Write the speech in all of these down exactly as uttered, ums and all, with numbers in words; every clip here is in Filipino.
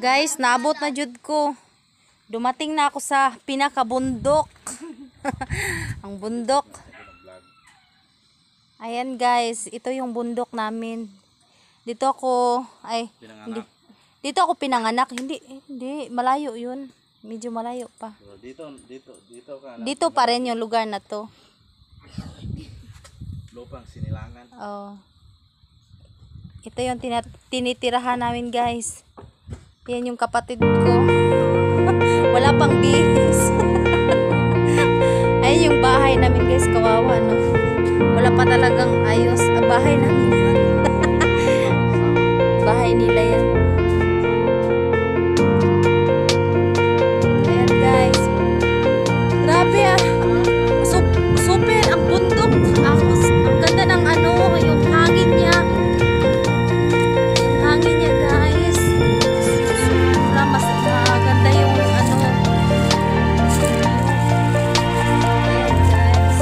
Guys, naabot na jud ko. Dumating na ako sa pinakabundok. Ang bundok. Ayan guys, ito yung bundok namin. Dito ako, ay, hindi, dito ako pinanganak. Hindi, hindi, malayo yun. Medyo malayo pa. Dito, dito, dito ka. Dito pa rin yung lugar na to. Lupang Sinilangan. Oh. Ito yung tina- tinitirahan namin guys. Yan yung kapatid ko. Wala pang bihis. Ayun yung bahay namin guys, kawawa no. Wala pa talagang ayos. Ah, bahay namin yan. Bahay nila yan. Ayan guys. Grabe ah. Sup super ang bundok. Ang, ang ganda ng ano, yung hangin niya. Yung hangin niya guys. Sobra mas maganda yung ano. Ayan guys.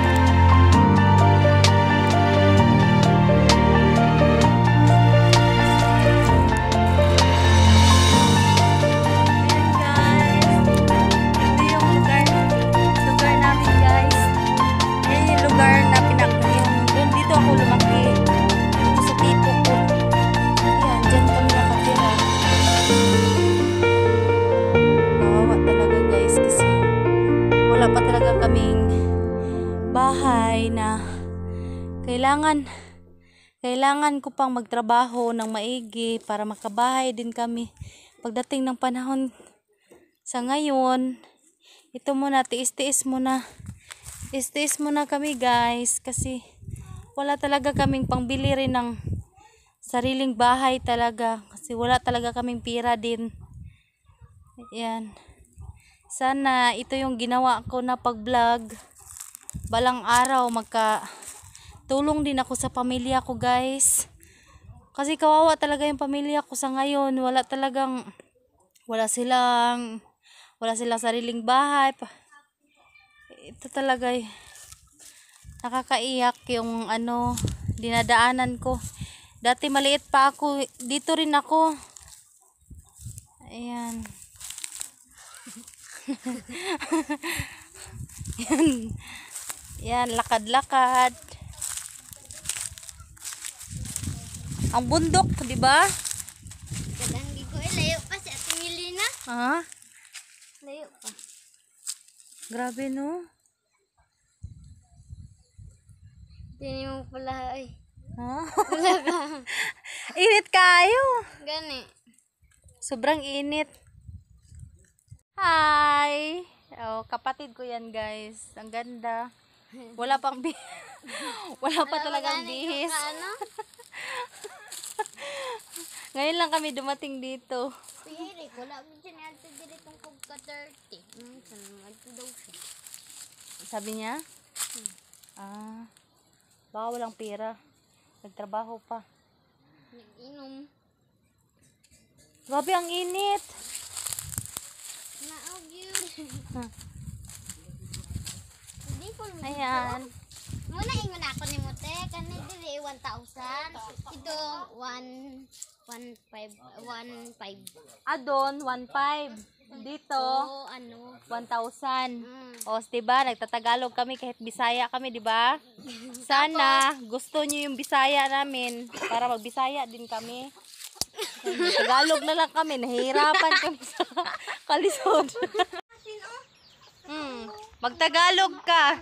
Ayan guys. Ito yung lugar, lugar namin guys. Ayan yung lugar na pinak yung doon dito ako lumaki. Dito sa tito ko. Ayan, dyan kami nakatira. Kawawa talaga guys kasi wala pa talaga kaming bahay na kailangan kailangan ko pang magtrabaho ng maigi para makabahay din kami pagdating ng panahon. Sa ngayon, ito muna, tiis-tiis muna. Tiis-tiis muna kami guys kasi wala talaga kaming pangbili rin ng sariling bahay talaga kasi wala talaga kaming pira din. Ayan. Sana ito yung ginawa ko na pag-vlog. Balang araw magka tulong din ako sa pamilya ko guys. Kasi kawawa talaga yung pamilya ko sa ngayon. Wala talagang wala silang wala silang sariling bahay. Ito talaga eh, nakakaiyak yung ano dinadaanan ko. Dati maliit pa ako, dito rin ako. Ayan. Yan. Yan, lakad-lakad. Ang bundok, di ba? Kadang di ko eh, layo pa si Ate Milina. Ha? Layo pa. Grabe no. Tini mo pala ay. Ha? Wala ka. Init kayo. Gani. Sobrang init. Hi. Oh, kapatid ko yan guys. Ang ganda. Wala pang bi Wala pa talagang bihis. Ano? Ngayon lang kami dumating dito. Pili ko. Labi dyan yan. Tigil itong kugka thirty. Hmm, saan mo daw siya. Sabi niya? Hmm. Ah. Baka walang pera. Nagtrabaho pa. Nag-inom. Grabe ang init. Naog yun. Huh. Hindi po lumigo. Ayan. Muna ingon ako ni Mote. Kanay dili one thousand. Ito one one five one five. Adon, one five. Dito, So ano? one thousand. Mm. O, diba? Nagtatagalog kami kahit Bisaya kami, diba? Sana gusto niyo yung Bisaya namin para mag-Bisaya din kami. Tagalog na lang kami. Nahihirapan kami sa kalisod. Hmm. Magtagalog ka.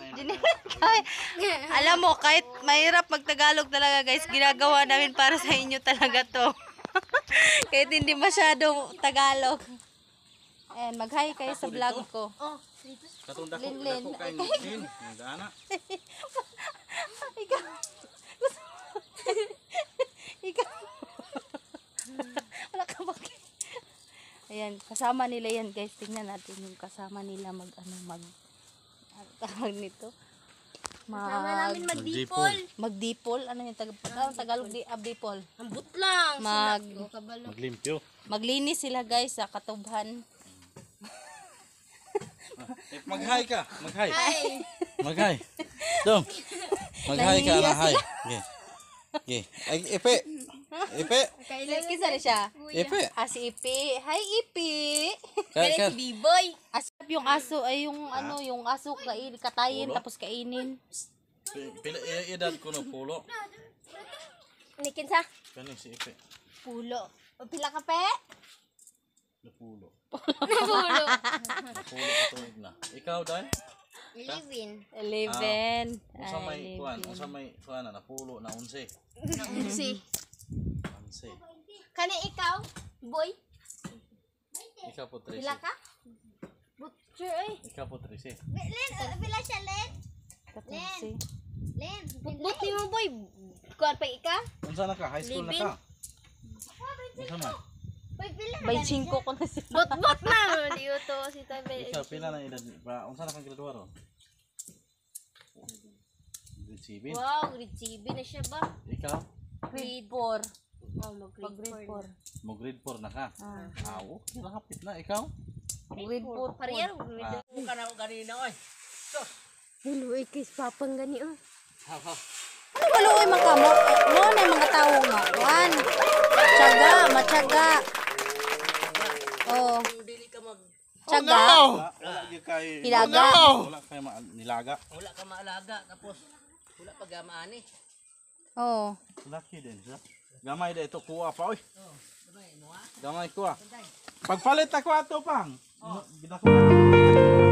Alam mo, kahit mahirap magtagalog talaga guys, ginagawa namin para sa inyo talaga to. Kahit hindi masyado Tagalog. Ayan, mag-hi kayo sa vlog ko. Oh, Katong dako Linlin. dako kay Linlin, nagana. Ikaw. Ikaw. Wala ka baki. Ayan, kasama nila yan guys. Tingnan natin yung kasama nila mag ano mag ano tawag nito. Mag Sama namin mag-dipol. magdipol. Ano yung tag ano, Tagalog di abdipol. Ambot lang. Mag Sulat ko, kabalo. Maglimpyo. maglinis sila guys sa katubhan. Eh, mag-hi ka, mag-hi. Ay. Mag-hi. Dom. Mag-hi ka na, hi. Okay. Okay. Ay, epe. Ipe. Kisa na siya. Ipe. Ah, si Ipi. Hi, Ipi. Kaya, kaya. B-boy. Asap yung aso, ay yung ano, yung aso kain, katayin, Pulo? tapos kainin. Pila, edad ko na pulo. Nikin sa Kani si Ipe. pulo. O pila ka pe? Napulo. Napulo. Napulo ito na. Ikaw, Day? Eleven. Eleven. Unsa may Ay, kuan, eleven. unsa may kuan na napulo na unse. Si. Unse. Kani ikaw, boy? Ikaw po trese. Pila ka? Butcher ay. Ikaw po trese. Len, pila siya Len? Katorse. Len, butbut ni mo boy. Kuan pa ika? Unsa na ka? High school na ka? Unsa man? Boy pila By cinco ko na siya. Butbut na. Di to si Tabe. Ikaw pila na edad ba? Unsa na kang graduar? Grade seven. Wow, grade seven na siya ba? Ikaw? Grade four. Oh, mag Pag grade four. Mo grade four na ka. Ah. Awo, nakapit na ikaw. Grade four. Parehar grade. Ah. Hello, ikis papang gani oh. Ano ba luoy man ka mo? No, na mga tao nga. One. Tiyaga, matyaga. Oh. Tiyaga. Wala, wala gyud kay Hilaga. Wala kay ma- nilaga. Wala ka maalaga tapos wala pa gamaani. Oh. Laki din siya. Gamay da ito kuha pa oy. Gamay kuha. Pagpalit ako ato pang. Ginakuha.